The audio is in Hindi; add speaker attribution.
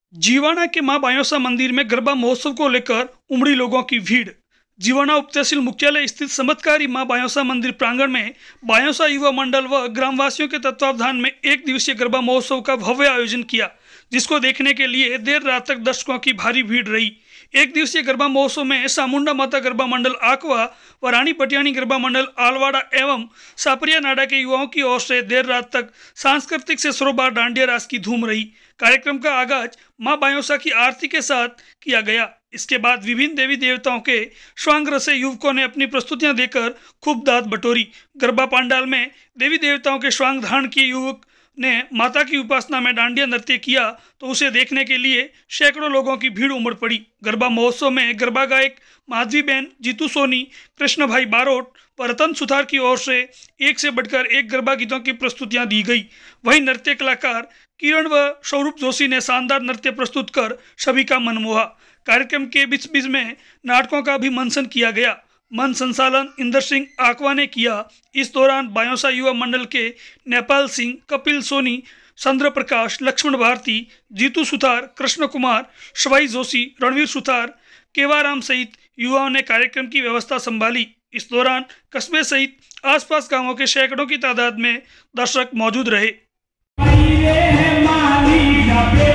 Speaker 1: जीवाणा के मां बायोसा मंदिर में गरबा महोत्सव को लेकर उमड़ी लोगों की भीड़। जीवाणा उप तहसील मुख्यालय स्थित चमत्कारी मां बायोसा मंदिर प्रांगण में बायोसा युवा मंडल व ग्रामवासियों के तत्वावधान में एक दिवसीय गरबा महोत्सव का भव्य आयोजन किया, जिसको देखने के लिए देर रात तक दर्शकों की भारी भीड़ रही। एक दिवसीय गरबा महोत्सव में सामुंडा माता गरबा मंडल आकवा व रानी पटियानी गरबा मंडल आलवाड़ा एवं सापरिया नाडा के युवाओं की ओर से देर रात तक सांस्कृतिक से सरोबार डांडिया रास की धूम रही। कार्यक्रम का आगाज मां बायोसा की आरती के साथ किया गया। इसके बाद विभिन्न देवी देवताओं के श्वांग रसे युवकों ने अपनी प्रस्तुतियां देकर खूब दाद बटोरी। गरबा पंडाल में देवी देवताओं के श्वांग धारण किए युवक ने माता की उपासना में डांडिया नृत्य किया तो उसे देखने के लिए सैकड़ों लोगों की भीड़ उमड़ पड़ी। गरबा महोत्सव में गरबा गायक माधवी बहन, जीतू सोनी, कृष्ण भाई बारोट व रतन सुथार की ओर से एक से बढ़कर एक गरबा गीतों की प्रस्तुतियां दी गई। वहीं नृत्य कलाकार किरण व सौरूप जोशी ने शानदार नृत्य प्रस्तुत कर सभी का मन मोहा। कार्यक्रम के बीच बीच में नाटकों का भी मंचन किया गया। मन संचालन इंदर सिंह आकवा ने किया। इस दौरान बायोसा युवा मंडल के नेपाल सिंह, कपिल सोनी, चंद्र प्रकाश, लक्ष्मण भारती, जीतू सुथार, कृष्ण कुमार, शवाई जोशी, रणवीर सुथार, केवाराम सहित युवाओं ने कार्यक्रम की व्यवस्था संभाली। इस दौरान कस्बे सहित आसपास गांवों के सैकड़ों की तादाद में दर्शक मौजूद रहे।